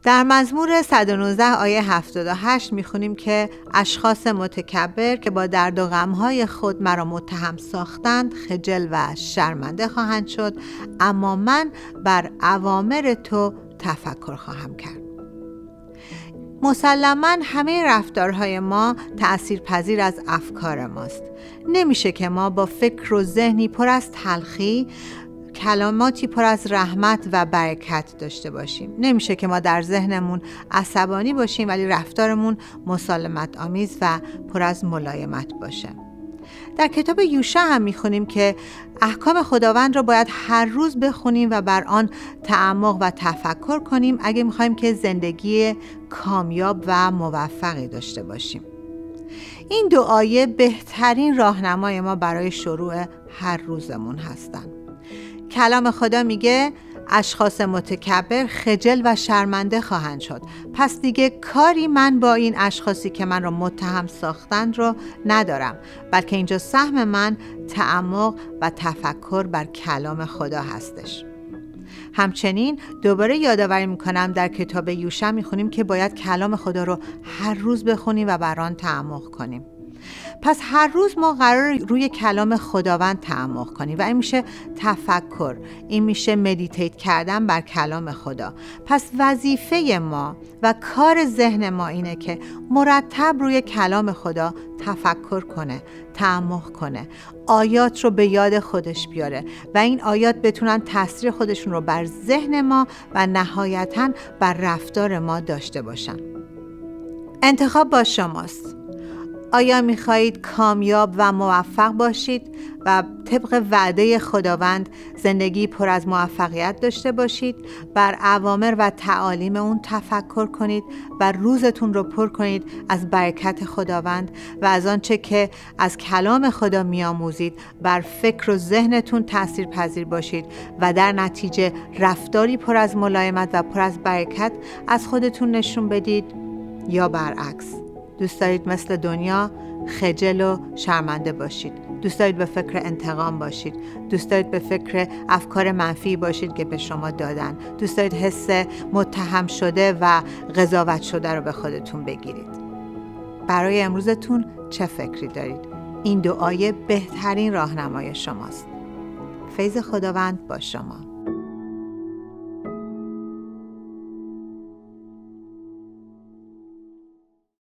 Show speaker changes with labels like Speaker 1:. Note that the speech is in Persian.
Speaker 1: در مزمور 119 آیه 78 میخونیم که اشخاص متکبر که با درد و غمهای خود مرا متهم ساختند خجل و شرمنده خواهند شد، اما من بر اوامر تو تفکر خواهم کرد. مسلماً همه رفتارهای ما تأثیرپذیر از افکار ماست. نمیشه که ما با فکر و ذهنی پر از تلخی، کلماتی پر از رحمت و برکت داشته باشیم. نمیشه که ما در ذهنمون عصبانی باشیم ولی رفتارمون مسالمت آمیز و پر از ملایمت باشه. در کتاب یوشع هم میخونیم که احکام خداوند را باید هر روز بخونیم و بر آن تعمق و تفکر کنیم اگه میخوایم که زندگی کامیاب و موفقی داشته باشیم. این دو آیه بهترین راهنمای ما برای شروع هر روزمون هستند. کلام خدا میگه اشخاص متکبر خجل و شرمنده خواهند شد. پس دیگه کاری من با این اشخاصی که من رو متهم ساختند رو ندارم، بلکه اینجا سهم من تعمق و تفکر بر کلام خدا هستش. همچنین دوباره یادآوری میکنم در کتاب یوشع میخونیم که باید کلام خدا رو هر روز بخونیم و بر آن تعمق کنیم. پس هر روز ما قرار روی کلام خداوند تعمق کنیم و این میشه تفکر، این میشه مدیتیت کردن بر کلام خدا. پس وظیفه ما و کار ذهن ما اینه که مرتب روی کلام خدا تفکر کنه، تعمق کنه، آیات رو به یاد خودش بیاره و این آیات بتونن تاثیر خودشون رو بر ذهن ما و نهایتاً بر رفتار ما داشته باشن. انتخاب با شماست. آیا میخواهید کامیاب و موفق باشید و طبق وعده خداوند زندگی پر از موفقیت داشته باشید، بر اوامر و تعالیم اون تفکر کنید و روزتون رو پر کنید از برکت خداوند و از آنچه که از کلام خدا میآموزید بر فکر و ذهنتون تأثیر پذیر باشید و در نتیجه رفتاری پر از ملایمت و پر از برکت از خودتون نشون بدید، یا برعکس دوست دارید مثل دنیا خجل و شرمنده باشید، دوست دارید به فکر انتقام باشید، دوست دارید به فکر افکار منفی باشید که به شما دادن، دوست دارید حس متهم شده و قضاوت شده رو به خودتون بگیرید. برای امروزتون چه فکری دارید؟ این دو آیه بهترین راهنمای شماست. فیض خداوند با شما.